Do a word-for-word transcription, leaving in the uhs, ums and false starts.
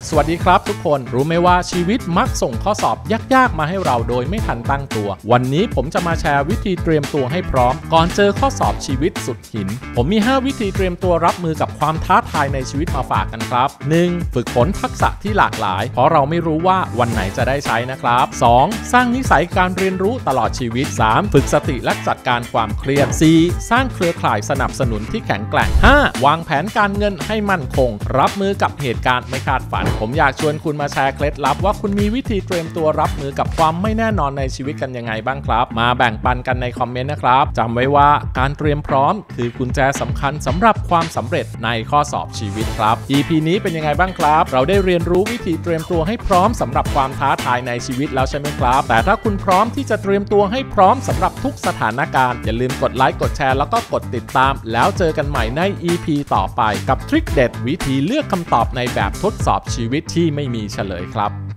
สวัสดีครับทุกคนรู้ไหมว่าชีวิตมักส่งข้อสอบยากๆมาให้เราโดยไม่ทันตั้งตัววันนี้ผมจะมาแชร์วิธีเตรียมตัวให้พร้อมก่อนเจอข้อสอบชีวิตสุดหินผมมีห้าวิธีเตรียมตัวรับมือกับความท้าทายในชีวิตมาฝากกันครับ หนึ่ง ฝึกฝนทักษะที่หลากหลายเพราะเราไม่รู้ว่าวันไหนจะได้ใช้นะครับ สอง สร้างนิสัยการเรียนรู้ตลอดชีวิต สาม ฝึกสติและจัดการความเครียด สี่ สร้างเครือข่ายสนับสนุนที่แข็งแกร่ง ห้า วางแผนการเงินให้มั่นคงรับมือกับเหตุการณ์ไม่คาดฝันผมอยากชวนคุณมาแชร์เคล็ดลับว่าคุณมีวิธีเตรียมตัวรับมือกับความไม่แน่นอนในชีวิตกันยังไงบ้างครับมาแบ่งปันกันในคอมเมนต์นะครับจำไว้ว่าการเตรียมพร้อมคือกุญแจสำคัญสำหรับความสำเร็จในข้อสอบชีวิตครับ อี พี นี้เป็นยังไงบ้างครับเราได้เรียนรู้วิธีเตรียมตัวให้พร้อมสำหรับความท้าทายในชีวิตแล้วใช่ไหมครับแต่ถ้าคุณพร้อมที่จะเตรียมตัวให้พร้อมสำหรับทุกสถานการณ์อย่าลืมกดไลค์กดแชร์แล้วก็กดติดตามแล้วเจอกันใหม่ใน อี พี ต่อไปกับทริคเด็ดวิธีเลือกคำตอบในแบบทดสอบชีวิตที่ไม่มีเฉลยครับ